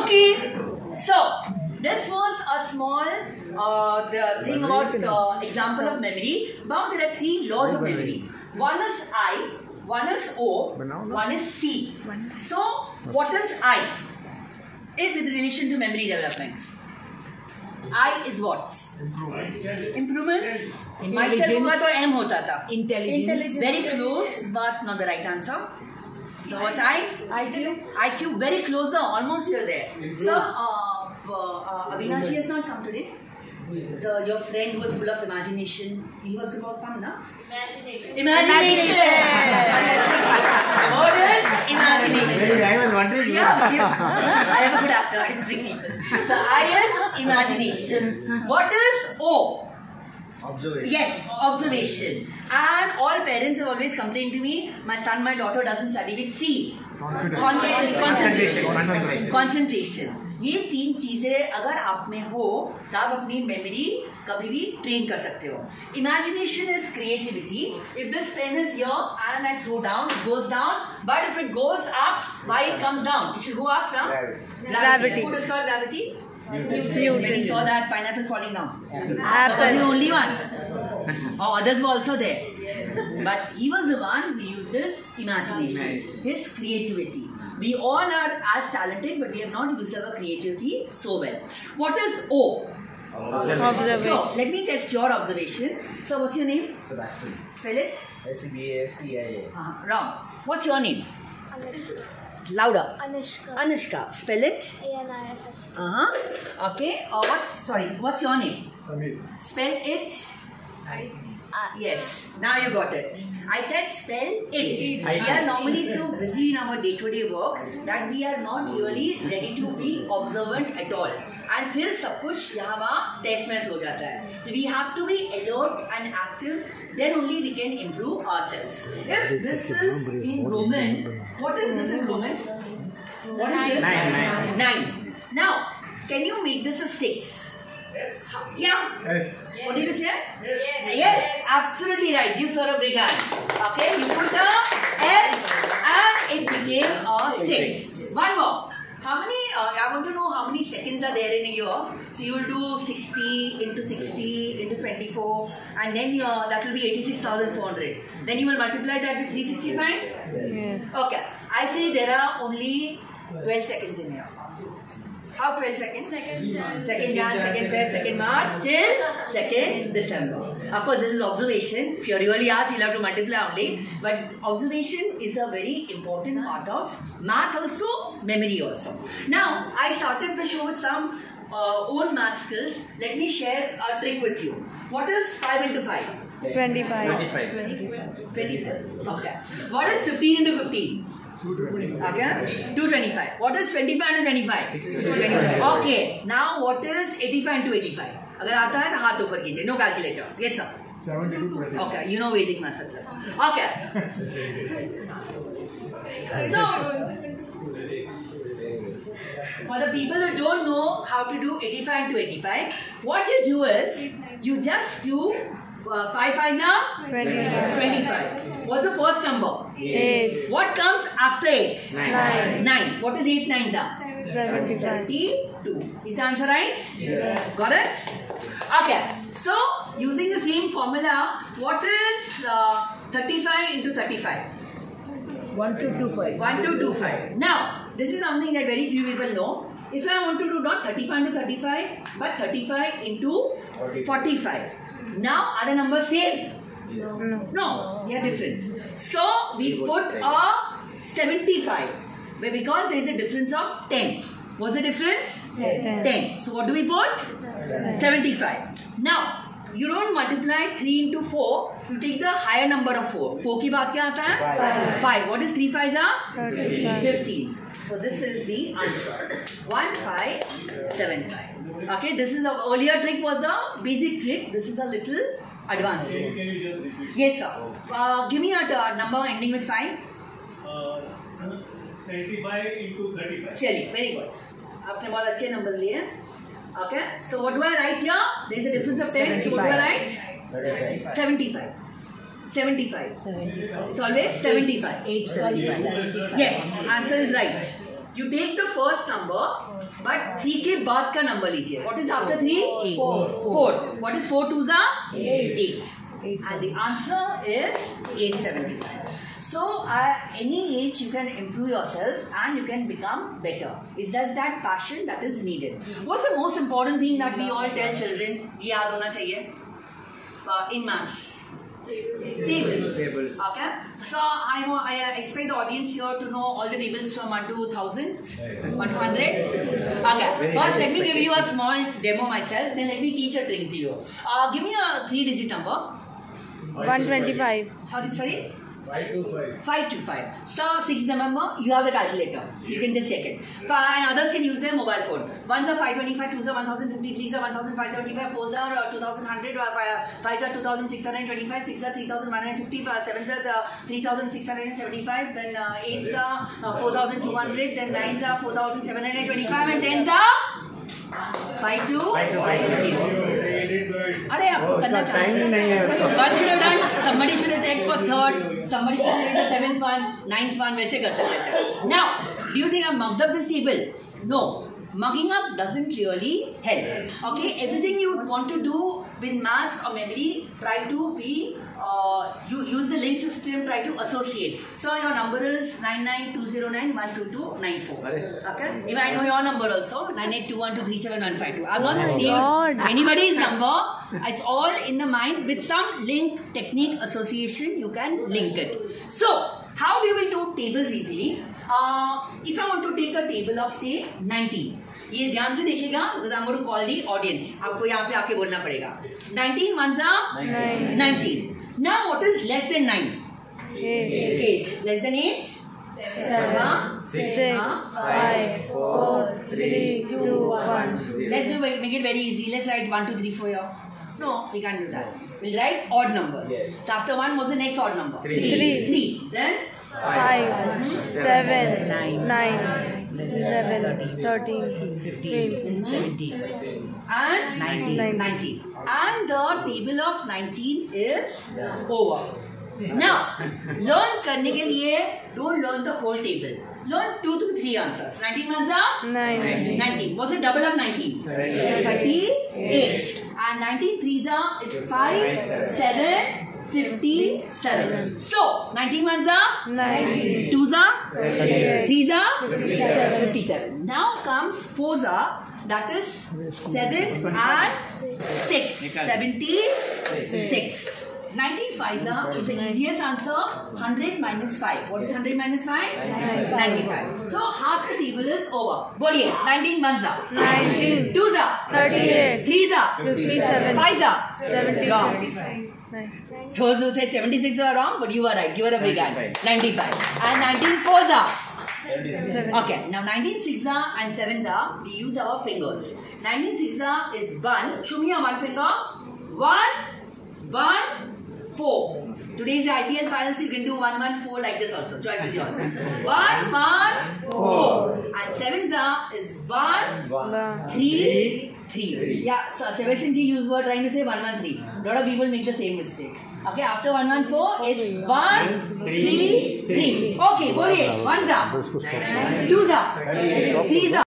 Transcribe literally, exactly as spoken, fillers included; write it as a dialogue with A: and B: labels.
A: Okay. So this was a small uh, the thing about uh, example of memory. Now there are three laws of memory. One is I, one is O, one is C. So what is I? It with relation to memory development. I is what? Improvement. Myself होगा तो M होता था. Intelligence. Very close, but not the right answer. So what's I?
B: I Q.
A: I Q. Very close now. Almost you're there. So uh, uh, Avinashi has not come today. The, your friend who was full of imagination. He was about to come, na? Imagination. Imagination. What is imagination?
C: I was wondering.
A: Yeah, yeah. I am a good actor. I bring people. So I is imagination. What is O?
C: Observation.
A: Yes, observation. And all parents have always complained to me, my son, my daughter doesn't study with C. Concentration. Concentration. Concentration. ये तीन चीजें अगर आप में हो तब आप अपनी मेमोरी कभी भी ट्रेन कर सकते हो. Imagination is creativity. If this pen is here and I throw down, it goes down. But if it goes up, why it comes down? It should go up now.
C: Gravity.
A: Gravity. Who discovered gravity?
C: Newton.
A: Newton. When he saw that pineapple falling down. Apple. Was the only one. Oh, others were also there. But he was the one who used his imagination, his creativity. We all are as talented, but we have not used our creativity so well. What is O?
C: Observation.
A: So, let me test your observation. So, what's your name?
C: Sebastian.
A: Spell it.
C: S E B A S T I A.
A: Uh, wrong. What's your name? Louder.
B: Anushka.
A: Anushka. Spell it.
B: A N I S H.
A: Uh huh. Okay. Uh, what's sorry? What's your name?
C: Samir.
A: Spell it.
B: I.
A: Yes, now you got it. I said spell it.
C: I
A: We are normally so busy in our day-to-day work that we are not really ready to be observant at all. And फिर सब कुछ यहाँ वहाँ test match हो जाता है. So we have to be alert and active. Then only we can improve ourselves. If this is in Roman, what is this in Roman? What is this?
C: Nine, nine.
A: Nine. Now, can you make this a six?
C: Yes.
A: Yeah.
C: Yes.
A: What did you say?
B: Yes.
A: Yes, absolutely right. Give her a big hand. Okay, you put a S and it became a six. One more. How many, uh, I want to know how many seconds are there in a year. So you will do sixty into sixty into twenty-four and then uh, that will be eighty-six thousand four hundred. Then you will multiply that with three hundred sixty-five?
C: Yes.
A: Okay, I say there are only twelve seconds in here. How twelve seconds? Second Jan, second Jan, second Feb, second March, till second December. Of course, this is observation. If you really ask, you'll have to multiply only. But observation is a very important part of math also, memory also. Now, I started the show with some uh, own math skills. Let me share a trick with you. What is five into five?
D: twenty-five.
C: twenty-five.
A: twenty-five. Okay. What is fifteen into fifteen? Okay, two twenty-five. What is twenty-five into twenty-five? twenty-five. Okay, now what is eighty-five into eighty-five? अगर आता है तो हाथ ऊपर कीजिए. No calculator. Yes sir.
C: seventy-two twenty.
A: Okay, you know Vedic math. Okay. So, for the people who don't know how to do eighty-five into eighty-five, what you do is you just do uh, five fives are
D: twenty-five.
A: twenty-five. What's the first number?
D: eight.
A: What comes after eight?
D: nine.
A: nine. What is eight nines are?
D: seventy-five.
A: seventy-two. Is the answer right?
D: Yes.
A: Got it? Okay. So, using the same formula, what is uh, thirty-five into thirty-five?
D: one two two five.
A: one two two five. Now, this is something that very few people know. If I want to do not thirty-five into thirty-five, but thirty-five into forty-five. Now, are the numbers same?
D: No.
A: No, they are different. So, we put a seventy-five. But because there is a difference of ten. What's the difference?
D: ten.
A: ten. So, what do we put? seventy-five. Now, you don't multiply three into four. You take the higher number of four. four की बात क्या आता है?
D: Five.
A: five. What is three fives are?
D: thirty-five.
A: fifteen. So, this is the answer. one five seven five. Okay, this is the earlier trick was the basic trick. This is a little advanced trick.
E: Can you just repeat?
A: Yes, sir. Uh, give me a uh, number ending with five.
E: Uh, twenty-five into thirty-five.
A: Chali, very good. आपने बहुत अच्छे numbers लिए. Okay, so what do I write here? There is a difference of ten. So what do I write? seventy-five. seventy-five. It's always seventy-five.
D: eight seventy-five.
A: Yes, answer is right. You take the first number, but three के बाद का number लीजिए. What is after three? Four. Four. What is four twos are? Eight. Eight. And the answer is eight seventy-five. So, uh, any age you can improve yourself and you can become better. It's just that passion that is needed. What's the most important thing that we all tell children? ये याद होना चाहिए. Uh, in maths. Tables. Tables. Okay. So I know I uh, expect the audience here to know all the tables from one to thousand, one to hundred. Okay. First, let me give you a small demo myself. Then let me teach a trick to you. Uh, give me a three-digit number.
D: one twenty-five.
A: Sorry, sorry.
E: Five two five.
A: Five two five. So six number, you have the calculator, so you can just check it. Five, and others can use their mobile phone. Ones are five twenty five, twos are one thousand fifty, threes are one thousand five seventy five, fours are uh, two thousand hundred, uh, fives are two thousand six hundred twenty five, six are three thousand one hundred fifty, uh, sevens are uh, three thousand six hundred seventy five, then uh, eights are uh, four thousand two hundred, then nines are four thousand seven hundred twenty five, and tens are five two five. अरे आपको करना चाहिए. One should have done. Somebody should have checked for third. Somebody should have done the seventh one, ninth one. वैसे कर सकते थे. Now, do you think I mugged up this table? No. Mugging up doesn't really help. Okay, everything you want to do with maths or memory, try to be uh, you use the link system. Try to associate. So your number is nine nine two zero nine one two two nine four. Okay, if I know your number also nine eight two one two three seven one five two. I'm not
D: Oh
A: saying
D: God.
A: anybody's number. It's all in the mind. With some link technique association, you can link it. So how do we do tables easily? Uh, if I want to take a table of say nineteen. ये ध्यान से देखिएगा because I'm going to call the audience. आपको यहाँ पे आके बोलना पड़ेगा. nineteen ones are nineteen. Now what is less than nine?
D: Eight.
A: eight. Less than eight?
D: Seven. Six. Five. Four. Three. Two. One.
A: Let's do make it very easy. Let's write one, two, three, four here. No, we can't do that. We'll write odd numbers. So after one, what's the next odd number?
D: Three.
A: Three. Then
D: Five. Seven. Nine. Eleven. Thirteen. Fifteen.
C: seventeen,
A: and
C: nineteen.
A: nineteen. And the table of nineteen is over. Now, learn करने के लिए don't learn the whole table. Learn two to three answers. nineteen ones are
D: Nine.
A: nineteen. What's the double of nineteen? thirty-eight. And nineteen threes are is five, seven, fifty-seven. So, nineteen ones are
D: Nineteen.
A: twos are
D: Thirty-eight.
A: threes are fifty-seven. Now comes fours are, that is seven and six. seventy-six. nineteen fives are is the easiest answer. one hundred minus five. What is one hundred minus five? ninety-five. So half the table is over. बोलिए nineteen ones are
D: Nineteen.
A: twos are
D: Thirty-eight.
A: threes are
D: Fifty-seven.
A: fives are
D: Seventy.
A: wrong.
D: Nine.
A: Those who said seventy-six are wrong, but you are right. You are a big guy. ninety-five. And nineteen fours are.
D: Seven.
A: Okay, now nineteen sixes are and sevens are, we use our fingers. nineteen sixes are is one. Show me your one finger. One, one, four. Today's the I P L finals, you can do one, one, four like this also. Choice is yours. One, one, four. And sevens are is one,
D: One.
A: three, three. Yeah, so Sebastian ji, you were trying to say one, one, three. A lot of people make the same mistake. Okay, after one, one, four, it's one, three, three. Okay, boliye. Ones are, twos are, threes are.